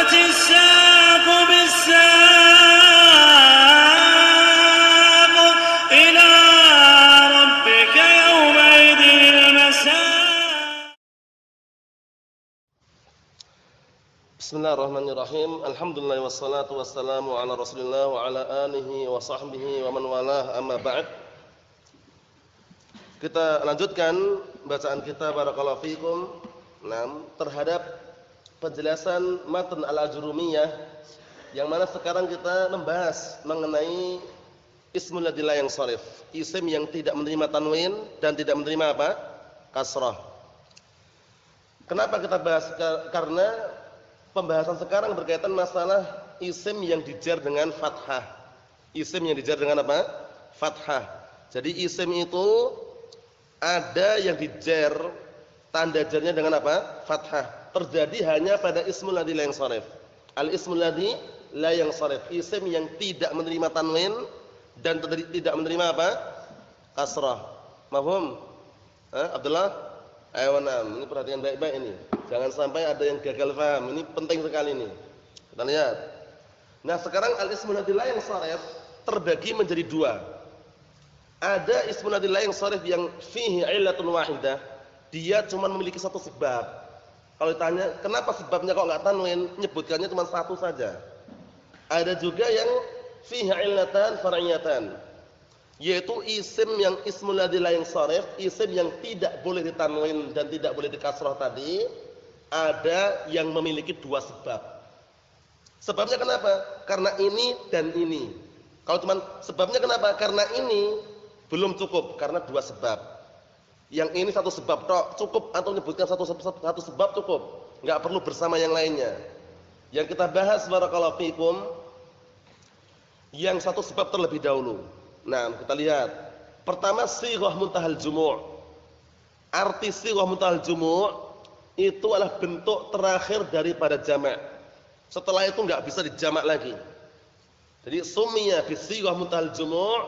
والتفت الساق بالساق إلى ربك يومئذ المساق. Bismillahirrahmanirrahim. Alhamdulillah wassalatu wassalamu ala Rasulillah wa ala alihi wa sahbihi wa man walah, amma ba'd. Kita lanjutkan bacaan kita barakallahu fikum. Terhadap penjelasan matan al-Ajurumiyah, yang mana sekarang kita membahas mengenai ismul ladzi la yansharif, isim yang tidak menerima tanwin dan tidak menerima apa? Kasrah. Kenapa kita bahas? Karena pembahasan sekarang berkaitan masalah isim yang dijar dengan fathah. Isim yang dijar dengan apa? Fathah. Jadi isim itu ada yang dijar, tanda jarnya dengan apa? Fathah. Terjadi hanya pada ismul ladzi la yansharif. Al-ismul ladzi la yansharif, isim yang tidak menerima tanwin dan tidak menerima apa? Kasrah. Mafhum? Abdullah? Ayo ini perhatikan baik-baik ini. Jangan sampai ada yang gagal paham. Ini penting sekali ini. Kita lihat. Nah, sekarang al-ismul ladzi la yansharif terbagi menjadi dua. Ada ismul ladzi la yansharif yang fihi illatun wahidah. Dia cuma memiliki satu sebab. Kalau ditanya, kenapa sebabnya kok enggak tanwin? Nyebutkannya cuma satu saja. Ada juga yang fihi illatan far'iyatan, yaitu isim yang ismul ladzi la yansharif, isim yang tidak boleh ditanwin dan tidak boleh dikasrah tadi, ada yang memiliki dua sebab. Sebabnya kenapa? Karena ini dan ini. Kalau cuma sebabnya kenapa? Karena ini belum cukup, karena dua sebab. Yang ini satu sebab tok cukup, atau menyebutkan satu sebab cukup, enggak perlu bersama yang lainnya. Yang kita bahas barakallahu fikum yang satu sebab terlebih dahulu. Nah, kita lihat. Pertama, shighah muntahal jumu'. Arti shighah muntahal jumu' itu adalah bentuk terakhir daripada jamak. Setelah itu enggak bisa dijamak lagi. Jadi summiya bi shighah muntahal jumu'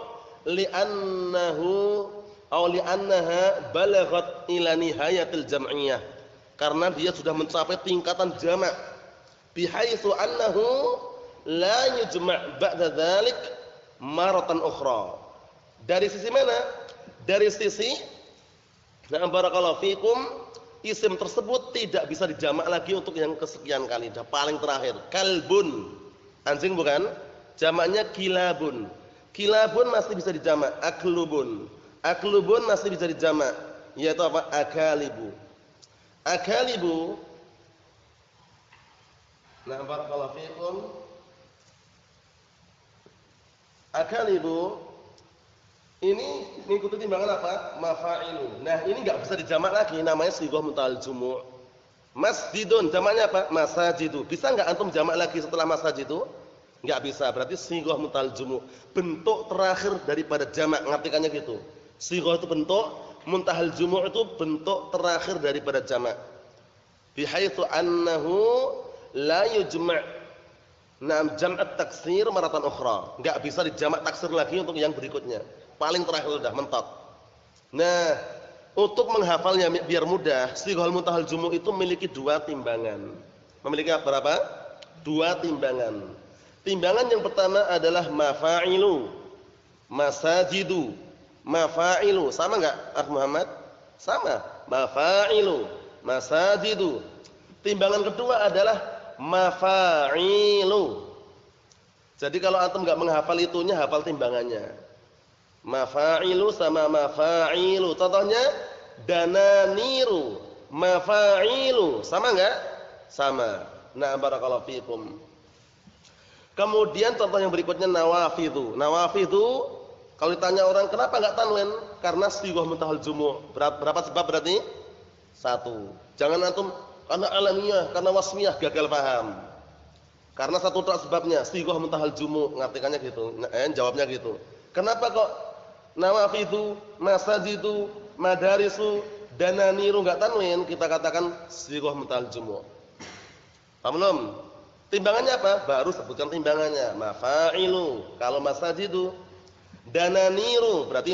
li'annahu aw li'annaha balaghat ila nihayatil jam'iyah, karena dia sudah mencapai tingkatan jamak, bihaitsu annahu la yujma' ba'da dzalik maratan ukhra. Dari sisi mana? Dari sisi barakallahu fikum, isim tersebut tidak bisa dijamak lagi untuk yang kesekian kali, dah paling terakhir. Kalbun, anjing bukan? Jamaknya kilabun. Kilabun masih bisa dijamak. Aklubun, aklubun masih bisa dijamak, yaitu apa? Akalibu. Akalibu. Nah, barakallahu fikum. Akalibu ini mengikuti timbangan apa? Mafa'ilu. Nah, ini enggak bisa dijamak lagi, namanya shighah muntahal jumu'. Masjidun, jamaknya apa? Masajidu. Bisa enggak antum jamak lagi setelah masajidu? Enggak bisa. Berarti shighah muntahal jumu', bentuk terakhir daripada jamak, ngartikannya gitu. Shighah itu bentuk, muntahal jumu' itu bentuk terakhir daripada jamak. Bihaitsu annahu la yujma' jam'at taksir maratan ukhra. Enggak bisa dijamak taksir lagi untuk yang berikutnya. Paling terakhir sudah mentok. Nah, untuk menghafalnya biar mudah, shighah muntahal jumu' itu memiliki dua timbangan. Memiliki berapa? Dua timbangan. Timbangan yang pertama adalah mafa'ilu, masajidu. Mafa'ilu, sama enggak Akh Muhammad? Sama. Mafa'ilu, masajidu. Timbangan kedua adalah mafa'ilu. Jadi kalau antum enggak menghafal itunya, hafal timbangannya. Mafa'ilu sama mafa'ilu. Contohnya dananiru, mafa'ilu. Sama enggak? Sama. Nah, barakallahu fikum. Kemudian contoh yang berikutnya nawafidhu. Nawafidhu, kalau ditanya orang kenapa enggak tanwin? Karena shighah muntahal jumu'. Berapa sebab berarti? Satu. Jangan antum karena alamiah, karena wasmiyah gagal paham. Karena satu tok sebabnya, shighah muntahal jumu', ngartikannya gitu. Jawabnya gitu. Kenapa kok nawafidhu, masajidu, madarisu, dananiru enggak tanwin? Kita katakan shighah muntahal jumu'. Paham belum? Timbangannya apa? Baru sebutkan timbangannya. Mafa'ilu. Kalau masajidu, dananiru berarti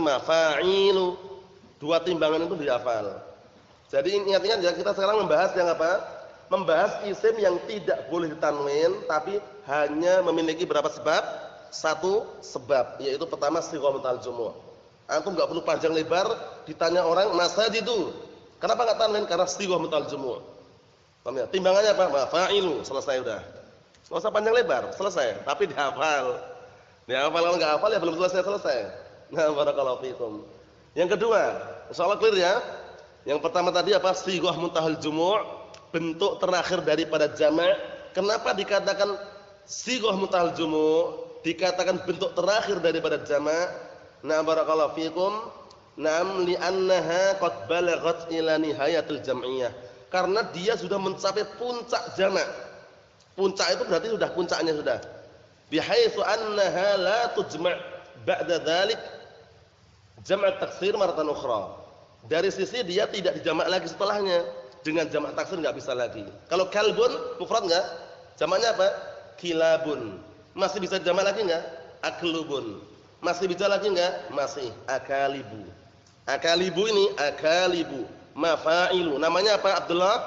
mafa'ilu. Dua timbangan itu dihafal. Jadi ingat-ingat ya, kita sekarang membahas yang apa? membahas isim yang tidak boleh ditanwin tapi hanya memiliki berapa sebab? Satu sebab, yaitu pertama sighah muntahalul jumu'. Antum enggak perlu panjang lebar ditanya orang masajidu. Kenapa enggak tanwin? Karena sighah muntahalul jumu'. Paham ya? Timbangannya apa? Fa'ilu, selesai udah. Enggak usah panjang lebar, selesai. Tapi dihafal. Dihafal, kalau enggak hafal ya belum selesai. Nah, barakallahu fikum. Yang kedua, insyaallah clear ya. Yang pertama tadi apa? Sighah muntahalul jumu', bentuk terakhir daripada jama'. Kenapa dikatakan sighah muntahalul jumu'? Dikatakan bentuk terakhir daripada jama'. Nah, barakallahu fikum. Naam li'annaha qad balaghat ila nihayatil jam'iyah. Karena dia sudah mencapai puncak jama'. Puncak itu berarti sudah puncaknya sudah. Bihaitsu annaha la tujma' ba'da dzalik jama' taksir maratan ukhra. Dari sisi dia tidak dijamak lagi setelahnya. Dengan jamak taksir enggak bisa lagi. Kalau kalbun mufrad enggak? Jamaknya apa? Kilabun. Masih bisa jamak lagi enggak? Aklubun. Masih bisa lagi enggak? Masih. Akalibu. Akalibu ini akalibu. Mafa'ilu. Namanya apa Abdullah?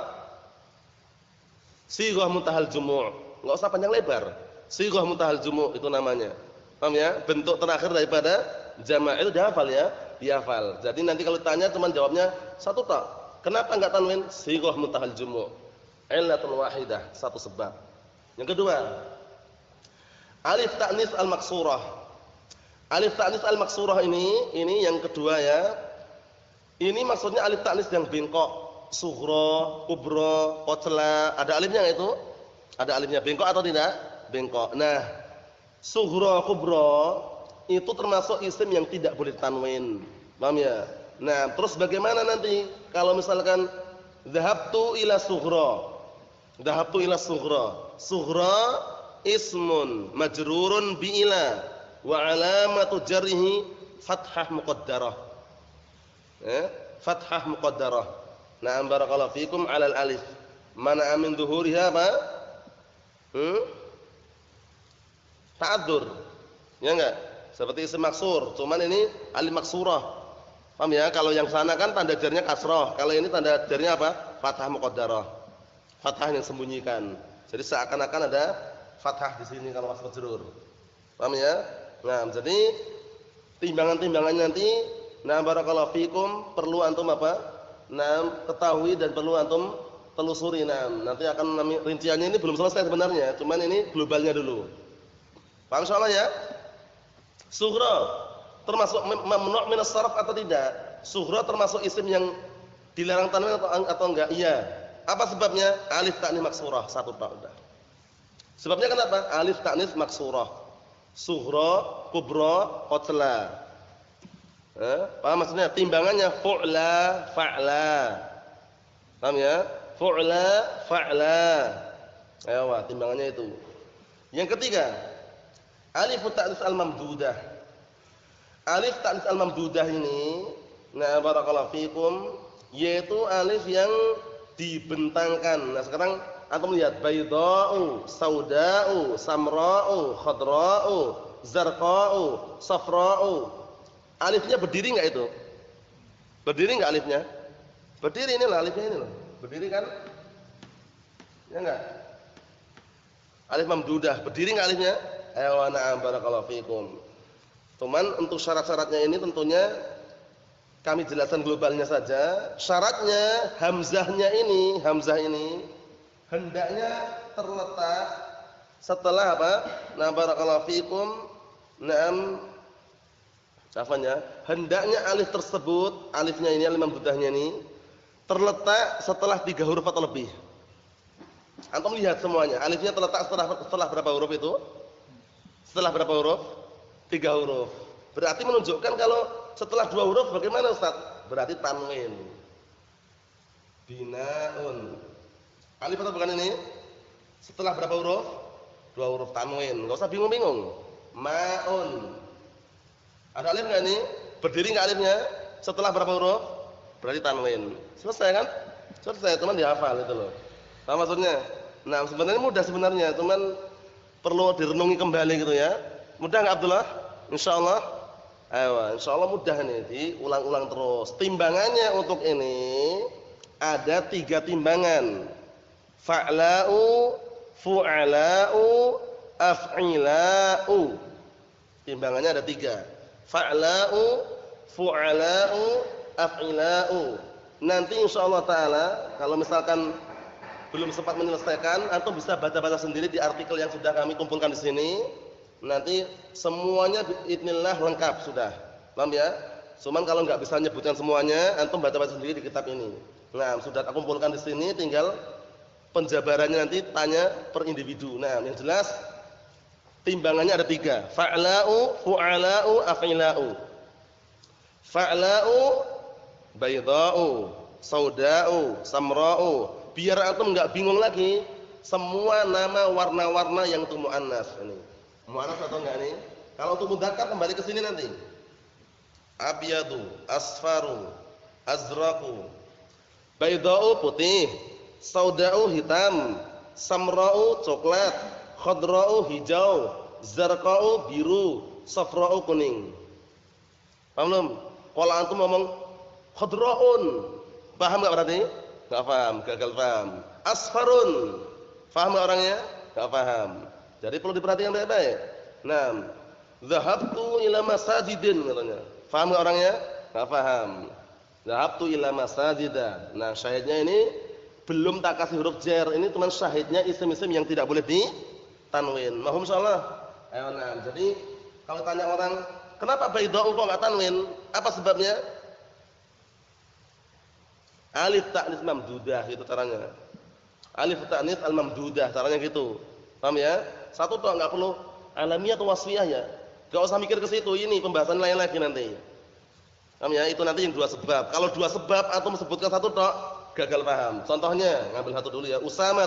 Sighah muntahal jumu'. Enggak usah panjang lebar. Sighah muntahal jumu' itu namanya. Paham ya? Bentuk terakhir daripada jama' itu dihafal ya? Dihafal. Jadi nanti kalau tanya cuman jawabnya satu tak. Kenapa enggak tanwin? Sighah muntahal jumu'. Illatul wahidah, satu sebab. Yang kedua, alif ta'nis al-maksurah. Alif ta'nis al-maksurah ini yang kedua ya. Ini maksudnya alif ta'nis yang bengkok. Sughra, kubra, qatla, ada alifnya enggak itu? Ada alifnya, bengkok atau tidak? Bengkok. Nah, sughra, kubra itu termasuk isim yang tidak boleh tanwin. Paham ya? Nah, terus bagaimana nanti kalau misalkan dhahabtu ila sughra? Dhahabtu ila sughra. Sughra ismun majrurun bi ila wa alamatu jarrihi fathah muqaddarah. Fathah muqaddarah. Na'am barakallahu fikum 'alal alif. Mana min dhuhuriha apa? Ta'adzur. Ya enggak? Seperti isim maksur, cuman ini alif maksurah. Paham ya? Kalau yang sana kan tanda jarnya kasrah, kalau ini tanda jarnya apa? Fathah muqaddarah. Fathah yang sembunyikan. Jadi seakan-akan ada fathah di sini kalau wasf majrur. Paham ya? Nah, jadi timbangan-timbangannya nanti nah barakallahu fikum perlu antum apa? Nah, ketahui dan perlu antum telusuri. Nah, nanti akan rinciannya ini belum selesai sebenarnya, cuman ini globalnya dulu. Paham insyaallah ya? Sughra termasuk mamnu' min as-sarf atau tidak? Sughra termasuk isim yang dilarang tanwin atau enggak? Iya. Apa sebabnya? Alif ta'nis maksurah, satu tak udah. Sebabnya kenapa? Alif ta'nis maksurah. Sughra, kubra, qatla. Paham maksudnya? Timbangannya fu'la, fa'la. Paham ya? Fu'la, fa'la. Ayo, timbangannya itu. Yang ketiga, alif ta'nis al-mamdudah. Alif ta'nis al-mamdudah ini, nah barakallahu fikum, yaitu alif yang dibentangkan. Nah, sekarang antum lihat baydha'u, sauda'u, samra'u, khadra'u, zarqa'u, safra'u. Alifnya berdiri enggak itu? Berdiri enggak alifnya? Berdiri ini lah alifnya ini loh. Berdiri kan? Ya enggak? Alif mamdudah, berdiri enggak alifnya? Ayo na'am barakallahu fikum. Cuman untuk syarat-syaratnya ini tentunya kami jelaskan globalnya saja. Syaratnya hamzahnya ini, hamzah ini hendaknya terletak setelah apa? Nah barakallahu fikum. Na'am hendaknya alif tersebut, alifnya ini, alif mamdudahnya ini terletak setelah 3 huruf atau lebih. Antum lihat semuanya, alifnya terletak setelah berapa huruf itu? Setelah berapa huruf? 3 huruf. Berarti menunjukkan kalau setelah 2 huruf bagaimana Ustaz? Berarti tanwin. Binaun. Alif atau bukan ini? Setelah berapa huruf? 2 huruf tanwin. Enggak usah bingung-bingung. Maun. Ada alif enggak nih? Berdiri enggak alifnya? Setelah berapa huruf? Berarti tanwin. Selesai kan? Selesai, teman dihafal itu loh. Paham maksudnya? Nah, sebenarnya mudah sebenarnya, cuman perlu direnungi kembali gitu ya. Mudah enggak Abdullah? Insyaallah. Ayo, insyaallah mudah nih, diulang-ulang terus. Timbangannya untuk ini ada 3 timbangan. Fa'la'u, fu'ala'u, af'ila'u. Timbangannya ada 3. Fa'la'u, fu'ala'u, af'ila'u. Nanti insyaallah taala kalau misalkan belum sempat menyelesaikan, antum bisa baca-baca sendiri di artikel yang sudah kami kumpulkan di sini. Nanti semuanya biidznillah lengkap sudah. Paham ya? Cuman kalau nggak bisa nyebutkan semuanya, antum baca-baca sendiri di kitab ini. Nah, sudah aku kumpulkan di sini, tinggal penjabarannya nanti tanya per individu. Nah, yang jelas timbangannya ada 3. Fa'la'u, fu'ala'u, af'ila'u. Fa'la'u baydha'u, sauda'u, samra'u. Biar antum enggak bingung lagi, semua nama warna-warna yang untuk muannas ini. Muannas atau enggak nih? Kalau untuk mudzakkar kembali ke sini nanti. Abyadu, asfaru, azraqu. Baydha'u putih, sauda'u hitam, samra'u coklat, khadra'u hijau, zarqa'u biru, safra'u kuning. Paham belum? Kalau antum ngomong khadra'un, paham enggak berarti? Enggak paham, gagal paham. Asfarun, paham enggak orangnya? Enggak paham. Jadi perlu diperhatikan baik-baik. Nah, dhahabtu ila masajidin katanya. Paham enggak orangnya? Enggak paham. Dhahabtu ila masajida. Nah, syahidnya ini belum tak kasih huruf jar. Ini cuma syahidnya isim-isim yang tidak boleh ditanwin. Mahum insyaallah. Ayo nah, jadi kalau tanya orang, "Kenapa baydha'u kok enggak tanwin?" Apa sebabnya? Alif ta'nis mamdudah gitu caranya. Alif ta'nis al-mamdudah caranya gitu. Paham ya? Satu tok enggak perlu alamiah atau wasfiyah ya. Enggak usah mikir ke situ, ini pembahasan lain lagi nanti. Paham ya? Itu nanti yang 2 sebab. Kalau 2 sebab atau sebutkan satu tok, gagal paham. Contohnya, ngambil satu dulu ya. Usama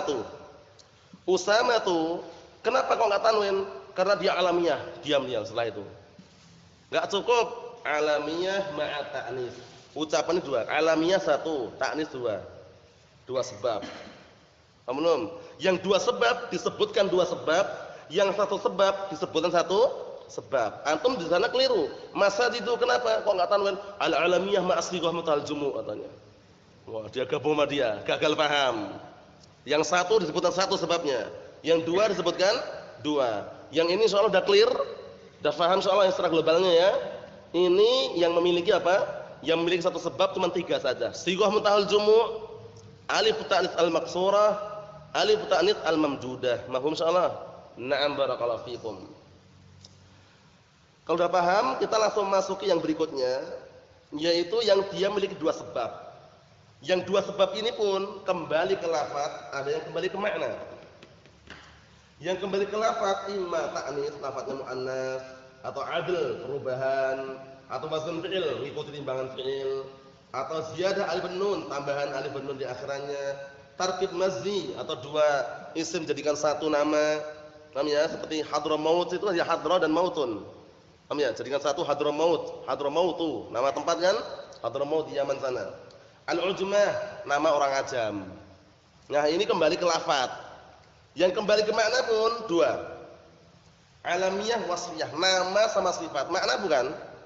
tuh, kenapa kok enggak tanwin? Karena dia alamiah, diam dia setelah itu. Enggak cukup alamiah ma'a ta'nis. Ucapannya 2, alamiah 1, ta'nis 2. 2 sebab. Paham belum? Yang 2 sebab disebutkan 2 sebab, yang 1 sebab disebutkan 1 sebab. Antum di sana keliru. Masad itu kenapa kok enggak tanwin? Al-alamiyah ma'aslighah mutal jumu' katanya. Wah, dia gabung sama dia, gagal paham. Yang 1 disebutkan 1 sebabnya, yang 2 disebutkan 2. Yang ini insyaallah udah clear, udah paham insyaallah yang secara globalnya ya. Ini yang memiliki apa? Yang memiliki 1 sebab cuma 3 saja. Sighah mutal jumu', alif ta'nis al-maqsurah, alif ta'nis al-mamdudah. Mahum insyaallah. Na'am barakallahu fikum. Kalau sudah paham, kita langsung masuki yang berikutnya, yaitu yang dia memiliki 2 sebab. Yang 2 sebab ini pun kembali ke lafaz, ada yang kembali ke makna. Yang kembali ke lafaz imma ta'nis, lafaznya muannas, atau adl, perubahan, atau wazn fi'il, mengikuti timbangan fi'il, atau ziyadah alif nun, tambahan alif nun di akhirannya, tarkib mazzi, atau 2 isim jadikan 1 nama. Paham ya? Seperti hadramaut itu ya hadra dan mautun. Paham ya? Jadikan 1 hadramaut, hadramautu, nama tempat kan? Hadramaut di Yaman sana. Al-ujmah, nama orang ajam. Nah, ini kembali ke lafaz. Yang kembali ke makna pun 2. Alamiyah wasfiyah, nama sama sifat. Makna bukan?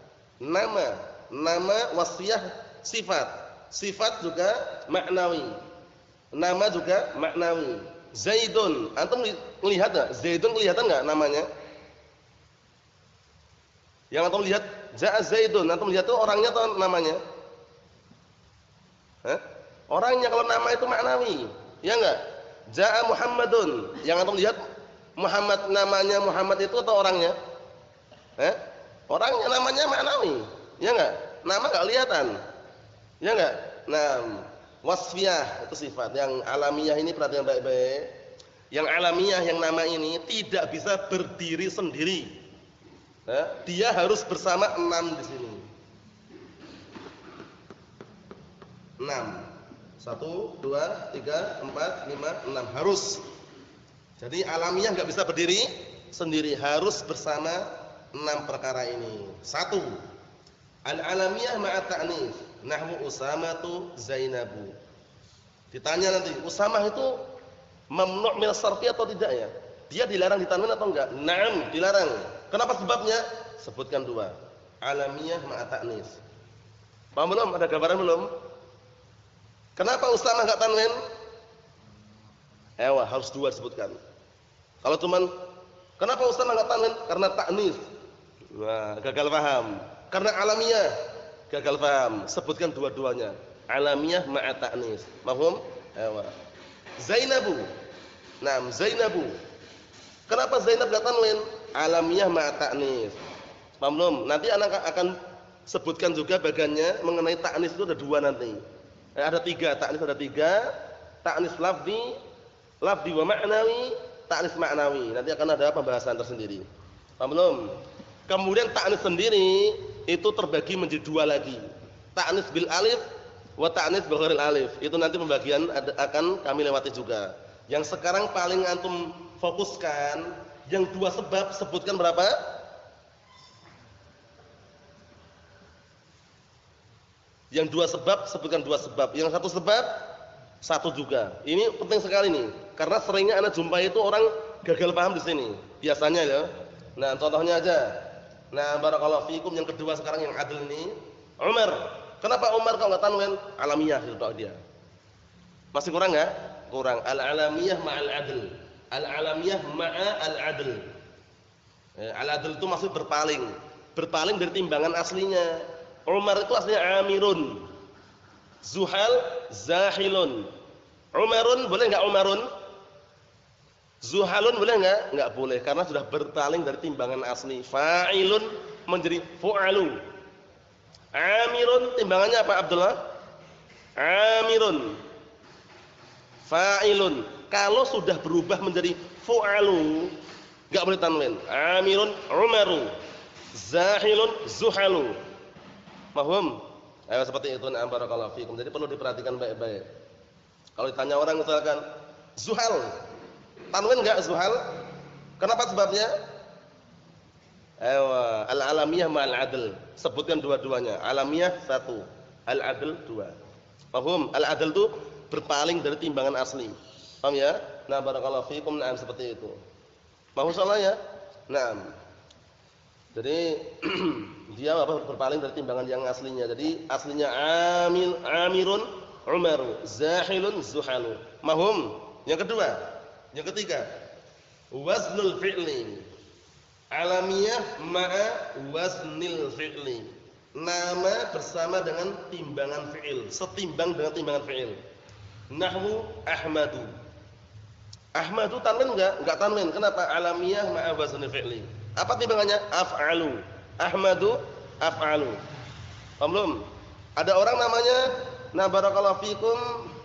Nama wasfiyah sifat. Sifat juga maknawi. Nama juga maknawi. Zaidun, antum lihat enggak? Zaidun kelihatan enggak namanya? Yang antum lihat Ja'a Zaidun, antum lihat itu orangnya atau namanya? Hah? Orangnya, kalau nama itu maknawi. Ya enggak? Ja'a Muhammadun, yang antum lihat Muhammad, namanya Muhammad itu atau orangnya? Orangnya, namanya maknawi. Ya enggak? Nama enggak kelihatan. Ya enggak? Nah, wasfiyah itu sifat. Yang alamiah ini perhatikan baik-baik. Yang alamiah, yang nama ini tidak bisa berdiri sendiri. Dia harus bersama 6 di sini. 6. 1, 2, 3, 4, 5, 6 harus. Jadi alamiah enggak bisa berdiri sendiri, harus bersama 6 perkara ini. 1. Al-alamiyah ma'a ta'nis, nahwu Usamatu Zainabu. Ditanya nanti, Usamah itu mamnu' min as-sarfi atau tidak ya? Dia dilarang ditanwin atau enggak? Naam, dilarang. Kenapa sebabnya? Sebutkan 2. Alamiyah ma'a ta'nis. Paham belum? Ada gambaran belum? Kenapa Usamah enggak tanwin? Harus dua disebutkan. Kalau cuman kenapa Ustaz enggak tanwin? Karena ta'nis. Nah, gagal paham. Karena alamiah, gagal paham. Sebutkan dua-duanya. Alamiah ma'a ta'nis. Paham? Zainabu. Naam, Zainabu. Kenapa Zainab enggak tanwin? Alamiah ma'a ta'nis. Paham belum? Nanti anak akan sebutkan juga bagiannya mengenai ta'nis itu ada dua nanti. Ada tiga, ta'nis ada tiga. Ta'nis lafzi wa ma'nawi, ta'nis ma'nawi. Nanti akan ada pembahasan tersendiri. Paham belum? Kemudian ta'nis sendiri itu terbagi menjadi dua lagi. Ta'nis bil alif wa ta'nis bi ghairil alif. Itu nanti pembagian akan kami lewati juga. Yang sekarang paling antum fokuskan yang dua sebab, sebutkan berapa? Yang dua sebab, sebutkan dua sebab. Yang satu sebab, satu juga. Ini penting sekali nih, karena seringnya anak jumpai itu orang gagal paham di sini. Biasanya ya. Nah, contohnya aja. Nah, barakallahu fikum yang kedua sekarang yang adil ini, Umar. Kenapa Umar kalau nggak tanwin? Alamiah itu dia. Masih kurang nggak? Kurang. Al-alamiyah ma'al adl. Al-alamiyah ma'a al-adl. Al-adl itu maksud berpaling. Berpaling dari timbangan aslinya. Umar itu aslinya Amirun. Zuhal Zahilun. Umarun boleh enggak Umarun? Zuhalun boleh enggak? Enggak boleh karena sudah berpaling dari timbangan asli. Fa'ilun menjadi fu'alu. Amirun timbangannya apa Abdullah? Amirun. Fa'ilun. Kalau sudah berubah menjadi fu'alu, enggak boleh tanwin. Amirun Umaru. Zahilun Zuhalu. Paham? Seperti itu. Na'am barakallahu fikum. Jadi perlu diperhatikan baik-baik. Kalau ditanya orang misalkan Zuhal, tanwin enggak Zuhal? Kenapa sebabnya? Al-alamiyah ma'al adl. Sebutkan dua-duanya. Alamiyah satu, al-adl dua. Paham? Al-adl itu berpaling dari timbangan asli. Paham ya? Nah, barakallahu fikum. Na'am seperti itu. Paham salah ya? Na'am. Jadi dia berpaling dari timbangan yang aslinya. Jadi aslinya Amirun Umaru, Zahilun Zuhalu. Mahum. Yang kedua, yang ketiga, waznul fi'li. Alamiyah ma'a waznil fi'li. Nama bersama dengan timbangan fi'il, setimbang dengan timbangan fi'il. Nahwu Ahmadu. Ahmadu tanwin enggak? Enggak tanwin. Kenapa? Alamiyah ma'a waznil fi'li. Apa timbangannya? Af'alu. Ahmadu af'alu. Paham belum? Ada orang namanya, nah barakallahu fikum,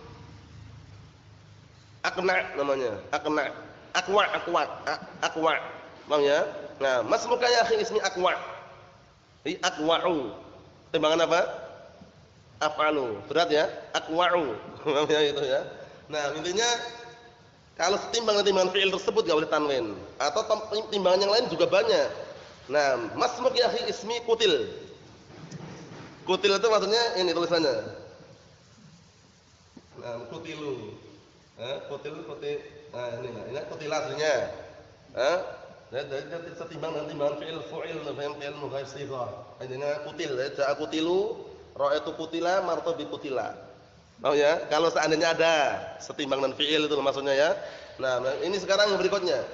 Akna namanya. Akna. Akwa. Paham ya? Nah, masmuka ya akhi ismi Akwa. Ini Akwa'u. Timbangan apa? Af'alu. Berat ya? Akwa'u. Paham ya itu ya? Nah, intinya kalau timbangan fi'il tersebut enggak boleh tanwin, atau timbangan yang lain juga banyak. Nah, masmuk ya akhi ismi Kutil. Kutil itu maksudnya ini tulisannya. Nah, Kutilu. Kutil. Nah, ini Kutila aslinya. Jadi setimbang dengan timbangan fi'il fu'il, fi'il mughair sighah. Intinya Kutil, ja'a Kutilu, ra'aitu Kutila, martabi Kutila. Oh ya, kalau seandainya ada setimbang dan fi'il itu maksudnya ya. Nah, ini sekarang yang berikutnya.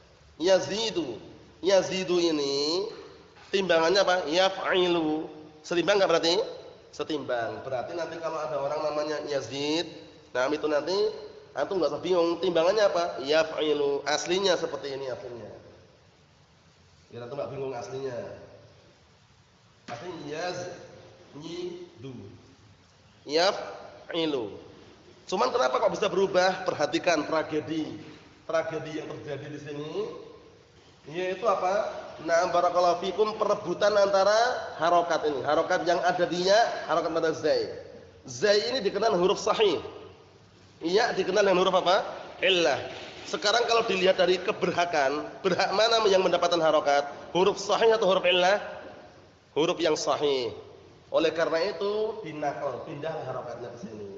Yazidu ini timbangannya apa? Yaf'ilu. Setimbang enggak berarti? Setimbang. Berarti nanti kalau ada orang namanya Yazid, nah itu nanti antum enggak usah bingung timbangannya apa? Yaf'ilu. Aslinya seperti ini aslinya. Ya antum enggak bingung aslinya. Aslinya yaznidu. Yaf'ilu. Cuman kenapa kok bisa berubah? Perhatikan tragedi yang terjadi di sini. Yaitu apa? Nah, barakallahu fikum, perebutan antara harokat ini. Harokat yang ada di ya, harokat pada zai. Zai ini dikenal huruf sahih. Iya dikenal dengan huruf apa? Illah. Sekarang kalau dilihat dari keberhakan, berhak mana yang mendapatkan harokat? Huruf sahih atau huruf illah? Huruf yang sahih. Oleh karena itu dinakal, pindah harokatnya ke sini.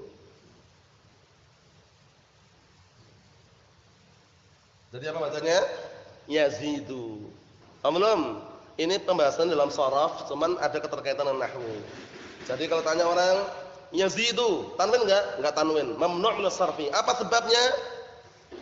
Jadi apa bacanya? Yazidu. Belum? Ini pembahasan dalam sharaf, cuman ada keterkaitan dengan nahwu. Jadi kalau tanya orang, yazidu, tanwin enggak? Enggak tanwin. Mamnu' min as-sarfi. Apa sebabnya?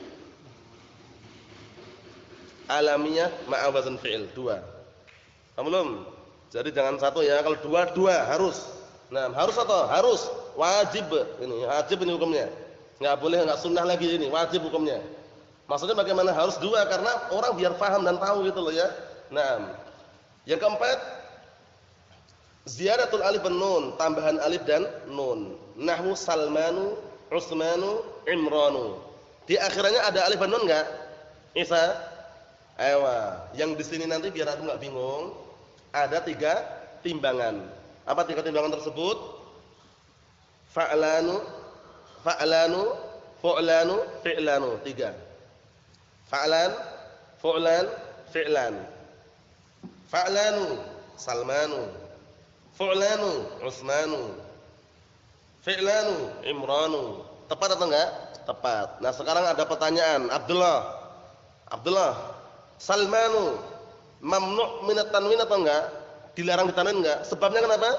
Alamiyah ma'a wazn fi'il, dua. Paham belum? Jadi jangan satu ya, kalau dua, dua harus. Nah, harus atau harus? Wajib. Ini wajib ini hukumnya. Enggak boleh, enggak sunnah lagi ini, wajib hukumnya. Maksudnya bagaimana harus dua? Karena orang biar paham dan tahu gitu loh ya. Nah, yang keempat, ziyadatul alif dan nun, tambahan alif dan nun. Nahwu Salmanu, Utsmanu, Imranu. Di akhirnya ada alif dan nun enggak? Isa? Ewa, yang di sini nanti biar aku nggak bingung, ada 3 timbangan. Apa 3 timbangan tersebut? Fa'lanu, fa'lanu, fu'lanu, fi'lanu, 3. Fa'lan, fu'lan, fi'lan. Fa'lanu, Salmanu. Fu'lanu, Utsmanu. Fi'lanu, Imranu. Tepat atau enggak? Tepat. Nah, sekarang ada pertanyaan, Abdullah, Salmanu mamnu' minat tanwin atau enggak? Dilarang ditanwin enggak? Sebabnya kenapa?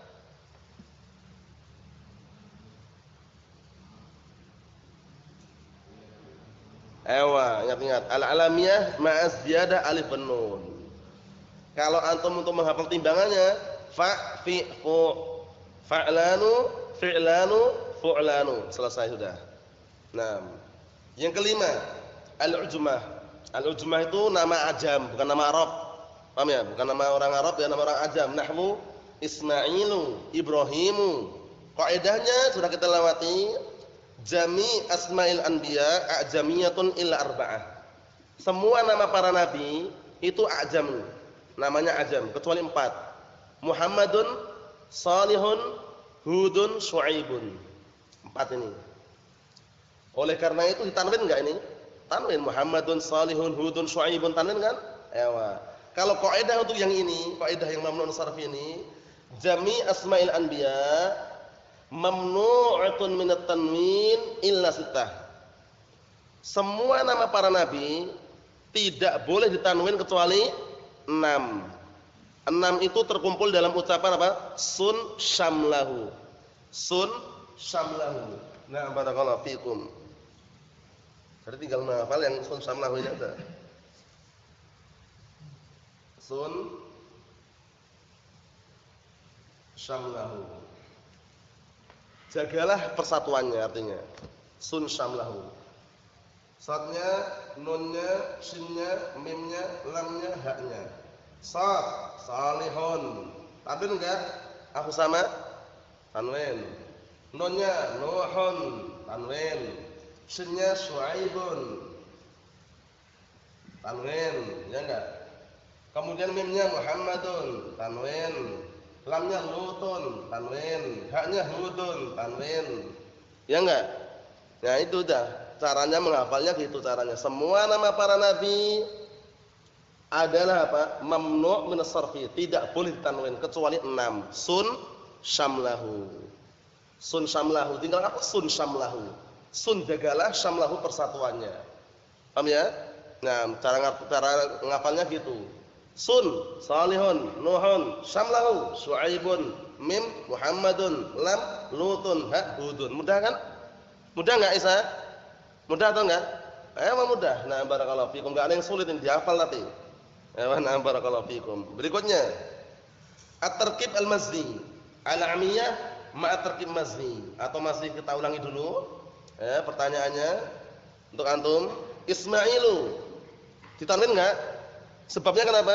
Ewa, ingat-ingat. Al-alamiyah ma'az ziyadah alif dan nun. Kalau antum untuk menghafal timbangannya, fa, fi, fu, fa'lanu, fi'lanu, fu'lanu. Selesai sudah. Nah, yang kelima, al-ujmah. Al-ujmah itu nama ajam, bukan nama Arab. Paham ya? Bukan nama orang Arab ya, nama orang ajam. Nahwu Ismailu, Ibrahimu. Kaidahnya sudah kita lewati. Jami asma'il anbiya a'jamiyatun illa arba'ah. Semua nama para nabi itu ajam. Namanya ajam kecuali 4. Muhammadun, Salihun, Hudun, Syuaibun. 4 ini. Oleh karena itu ditanwin enggak ini? Tanwin. Muhammadun, Salihun, Hudun, Syuaibun, tanwin kan? Ewa. Kalau kaidah untuk yang ini, kaidah yang mamnu' sarf ini, jami asma'il anbiya mamnu'atun minat tanwin illa 6. Semua nama para nabi tidak boleh ditanwin kecuali 6. 6 itu terkumpul dalam ucapan apa? Sun syamlahu. Sun syamlahu. Nah, barakallahu fikum. Jadi tinggal menghafal yang sun syamlahu ini ada. Sun syamlahu. Jagalah persatuannya artinya. Sun syamlahu. Sadnya, nunnya, shinnya, mimnya, lamnya, haknya. Sad, salihun. Tanwin enggak? Aku sama? Tanwin. Nunnya, nuhun. Tanwin. Shinnya, Syuaibun. Tanwin, ya enggak? Kemudian mimnya Muhammadun. Tanwin. Lamnya Lutun. Tanwin. Haknya Hudun. Tanwin. Ya enggak? Nah itu dah. Caranya menghafalnya gitu caranya. Semua nama para nabi adalah apa? Mamnu' minas sarfi, tidak boleh ditanwin kecuali 6. Sun syamlahu. Sun syamlahu. Tinggal apa? Sun syamlahu. Sun jagalah, syamlahu persatuannya. Paham ya? Nah, cara ngafalnya gitu. Sun, Salihun, Nuhun, syamlahu, Syuaibun, mim, Muhammadun, lam, Lutun, ha, Hudun. Mudah kan? Mudah enggak Isa? Mudah atau enggak? Mudah. Nah, barakallahu fikum. Enggak ada yang sulit ini dihafal nanti. Nah, barakallahu fikum. Berikutnya, at-tarkib al-mazni. Al-amiyah ma'a tarkib mazni. Atau masih kita ulangi dulu. Pertanyaannya untuk antum, Ismailu ditanwin enggak? Sebabnya kenapa?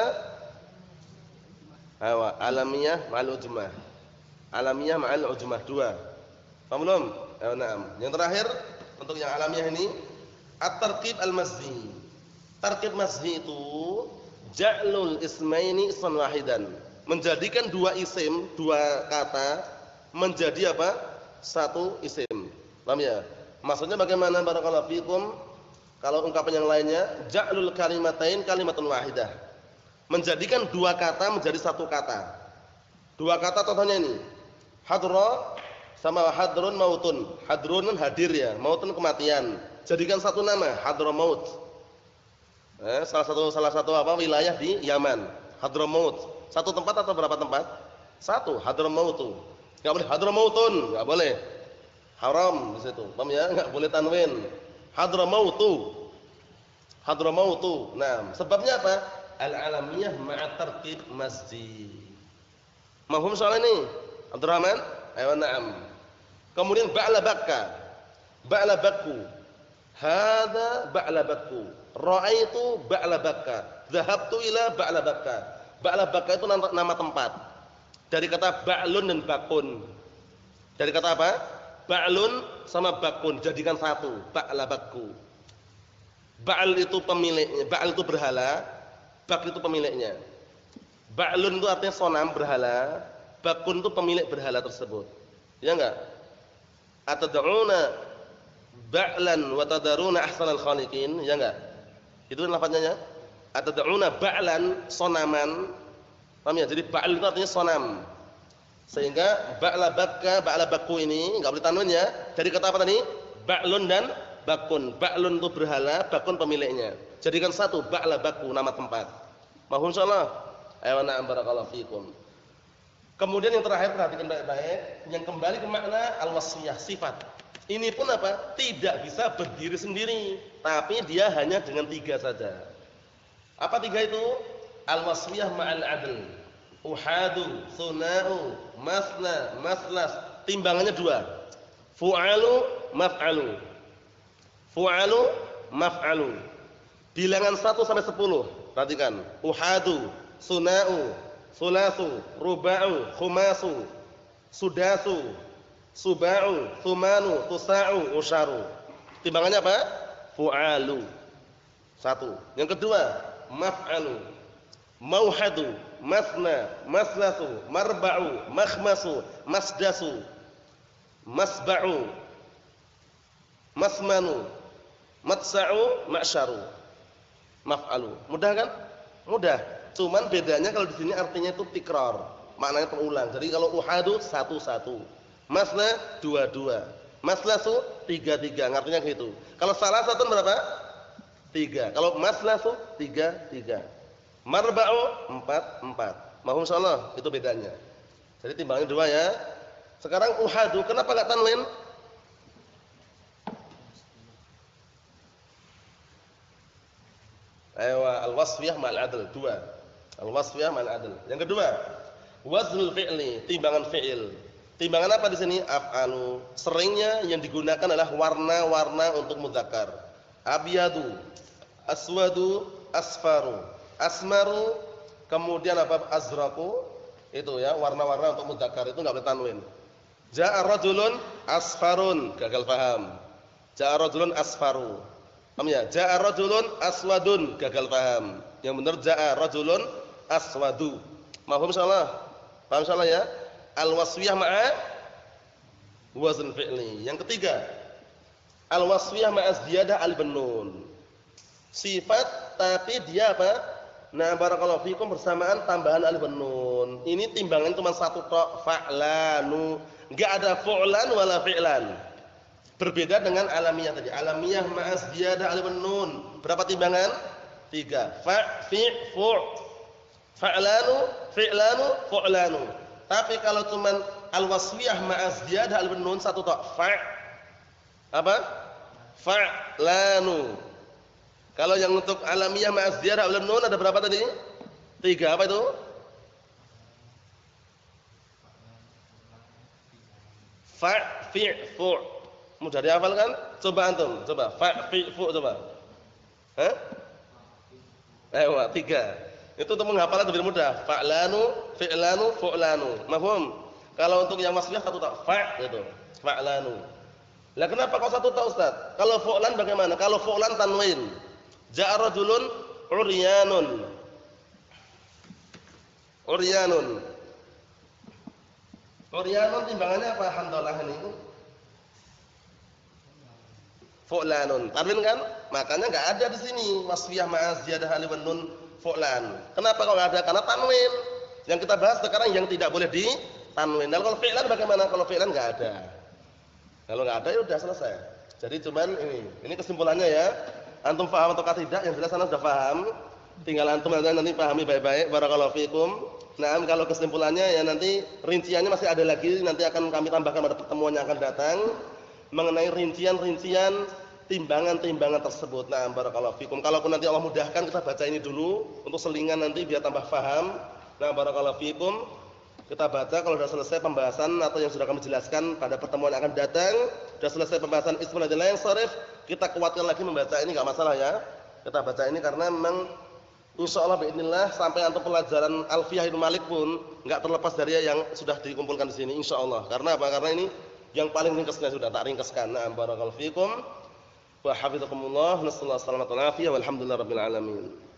Alamiyah ma'al ujmah. Alamiyah ma'al ujmah 2. Paham belum? Nah, yang terakhir untuk yang alamiah ini at-tarkib al-mazni. Tarkib mazni itu ja'lul ismaini isman wahidan. Menjadikan 2 isim, 2 kata menjadi apa? 1 isim. Paham ya? Maksudnya bagaimana barakallahu fikum? Kalau ungkapan yang lainnya, ja'lul kalimatain kalimatun wahidah. Menjadikan 2 kata menjadi 1 kata. 2 kata contohnya ini. Hadra sama hadrun mautun. Hadrun hadir ya, mautun kematian. Jadikan 1 nama, Hadramaut. Salah satu apa wilayah di Yaman. Hadramaut. 1 tempat atau berapa tempat? 1, Hadramautu. Enggak boleh Hadramautun, enggak boleh. Haram di situ. Paham ya? Enggak boleh tanwin. Hadramautu. Hadramautu. Nah, sebabnya apa? Al-alamiyah ma'a tartib masjid. Mafhum soal ini? Abdurrahman? Ayo na'am. Kemudian ba'la bakka. Ba'la bakku. Hadza ba'la bakku. Ra'aitu ba'la bakka. Dhahabtu ila ba'la bakka. Ba'la bakka itu nama tempat. Dari kata ba'lun dan bakun. Dari kata apa? Ba'lun sama bakun jadikan satu. Ba'la bakku. Ba'al itu pemiliknya. Ba'al itu berhala. Bak itu pemiliknya. Ba'lun itu artinya sonam berhala. Bakun itu pemilik berhala tersebut. Ya enggak? Atad'una ba'lan wa tadaruna ahsanal khaliqin. Ya enggak? Itu lafadznya ya. Atad'una ba'lan sonaman. Paham ya? Jadi ba'al itu artinya sonam. Sehingga ba'la bakka, ba'la bakku ini enggak boleh tanwin ya. Dari kata apa tadi? Ba'lun dan bakun. Ba'lun itu berhala, bakun pemiliknya. Jadikan satu ba'la bakku nama tempat. Mahum insyaallah. Ayo na'am barakallahu fikum. Kemudian yang terakhir perhatikan baik-baik, yang kembali ke makna al-wasfiyah sifat. Ini pun apa? Tidak bisa berdiri sendiri, tapi dia hanya dengan tiga saja. Apa tiga itu? Al-wasfiyah ma'al adl. Uhadu, suna'u, masna, maslas. Timbangannya dua. Fu'alu, maf'alu. Fu'alu, maf'alu. Bilangan 1 sampai 10. Perhatikan. Uhadu, suna'u, sulasu, ruba'u, khumasu, sudasu, suba'u, thumanu, tusa'u, usharu. Timbangannya apa? Fu'alu. 1. Yang kedua, maf'alu. Mauhadu, masna, maslasu, marba'u, makhmasu, masdasu, masba'u, masmanu, matsa'u, ma'syaru. Maf'alu. Mudah kan? Mudah. Cuman bedanya kalau di sini artinya itu tikrar, maknanya terulang. Jadi kalau uhadu 1-1, masna 2-2, maslasu 3-3, artinya gitu. Kalau salah satu berapa? 3. Kalau maslasu 3-3. Marba'u 4-4. Mahum insyaallah, itu bedanya. Jadi timbangnya 2 ya. Sekarang uhadu, kenapa enggak tanwin? Ayo al-wasfiyah ma'al adl 2. Al-wasfiyah ma'al adl. Yang kedua, waznul fi'li, timbangan fi'il. Timbangan apa di sini? Af'alu. Seringnya yang digunakan adalah warna-warna untuk mudzakkar. Abyadu, aswadu, asfaru, asmaru, kemudian apa? Azraqu. Itu ya, warna-warna untuk mudzakkar itu enggak boleh tanwin. Ja'a rajulun asfarun, gagal paham. Ja'a rajulun asfaru. Paham ya? Ja'a rajulun aswadun, gagal paham. Yang benar ja'a rajulun aswadu. Mahum insyaallah. Paham insyaallah ya? Al-wasfiyah ma'a wazn fi'li. Yang ketiga, al-wasfiyah ma'a ziyadah alif nun. Sifat tapi dia apa? Nah, barakallahu fikum bersamaan tambahan alif nun. Ini timbangan cuma satu tok, fa'lanu. Enggak ada fu'lan wala fi'lan. Berbeda dengan alamiah tadi. Alamiah ma'as ziyadah alif nun. Berapa timbangan? 3. Fa, fi, fu'. Fa'lanu, fi'lanu, fu'lanu. Tapi kalau cuman al-wasfiyah ma'as ziyadah alif nun satu tok. Fa. Apa? Fa'lanu. Kalau yang untuk alamiah ma'as ziyadah alif nun ada berapa tadi? 3. Apa itu? Fa, fi, fu'. Mudah dihafal kan? Coba antum, coba fa fi fu coba. Hah? Ayo 3. Itu untuk menghafalnya lebih mudah. Fa'lanu, fi'lanu, fu'lanu. Mafhum? Kalau untuk yang wasfiyah satu tak fa gitu. Fa'lanu. Lah kenapa kok satu tak Ustaz? Kalau fu'lan bagaimana? Kalau fu'lan tanwin. Ja'a rajulun uryanun. Uryanun. Uryanun timbangannya apa? Hamdalah ini. Fu'lanun. Tanwin kan? Makanya enggak ada di sini wasfiyah ma'az ziyadah alif nun fu'lan. Kenapa kok enggak ada? Karena tanwin. Yang kita bahas sekarang yang tidak boleh di tanwin. Nah, kalau fi'lan bagaimana? Kalau fi'lan enggak ada. Kalau enggak ada ya sudah selesai. Jadi cuman ini kesimpulannya ya. Antum paham atau tidak? Yang jelas Anda sudah paham. Tinggal antum nanti pahami baik-baik. Barakallahu fikum. Nah, kalau kesimpulannya ya nanti rinciannya masih ada lagi, nanti akan kami tambahkan pada pertemuan yang akan datang mengenai rincian-rincian timbangan-timbangan tersebut. Nah, barakallahu fikum. Kalaupun nanti Allah mudahkan kita baca ini dulu untuk selingan nanti biar tambah paham. Nah, barakallahu fikum. Kita baca kalau sudah selesai pembahasan atau yang sudah kami jelaskan pada pertemuan yang akan datang, sudah selesai pembahasan ismul ladzi la yansharif, kita kuatkan lagi membaca ini enggak masalah ya. Kita baca ini karena memang insyaallah باذنillah sampai antum pelajaran Alfiyah Ibnu Malik pun enggak terlepas dari yang sudah dikumpulkan di sini insyaallah. Karena apa? Karena ini yang paling ringkasnya sudah tak ringkaskan. Nah, barakallahu fikum wa hafizakumullah. Nasallahu alaihi wasallam. Walhamdulillahirabbil alamin.